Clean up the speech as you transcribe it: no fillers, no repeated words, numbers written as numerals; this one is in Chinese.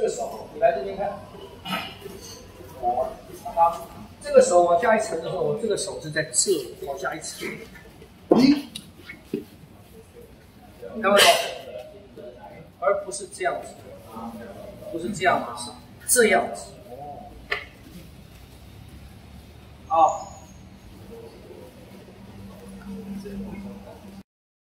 个手，你来这边看，我把它这个手往下一沉的时候，我这个手是在这里往下一沉。看到没有？而不是这样子，不是这样子，是这样子。